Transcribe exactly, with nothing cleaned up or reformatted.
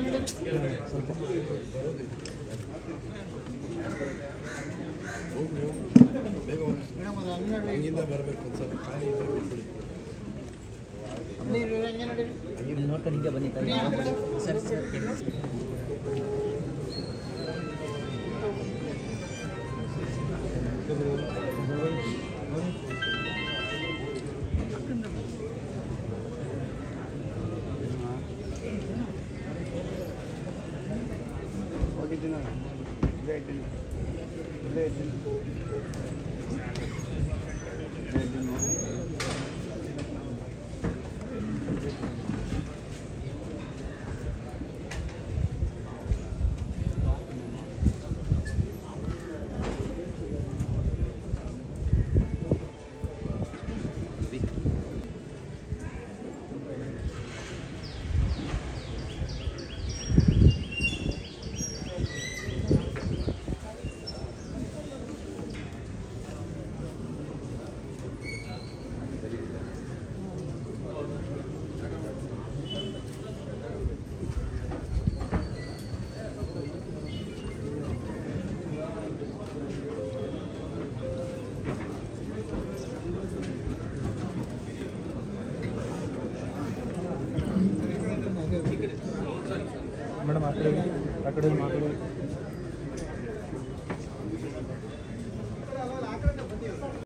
ಹಂಗಿಂದ ಬರಬೇಕು ಒಂದು ಸ್ವಲ್ಪ ಖಾಲಿ ನೋಡ್ಕೊಂಡು ಹಿಂಗೆ ಬನ್ನಿ ಸರಿ ಸರಿ ಹೋಗಿದ್ದೀನಿ ಇಲ್ಲೇ ಇದ್ದೀನಿ ಇಲ್ಲೇ ಇದ್ದೀನಿ ಮೇಡಮ್ ಆ ಕಡೆ ಆ ಕಡೆ ಮಾತಾಡೋದು